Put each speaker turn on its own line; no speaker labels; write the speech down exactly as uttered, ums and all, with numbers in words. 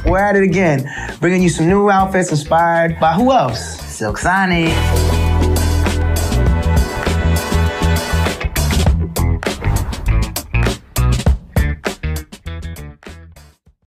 We're at it again, bringing you some new outfits inspired by who else?
Silk Sonic.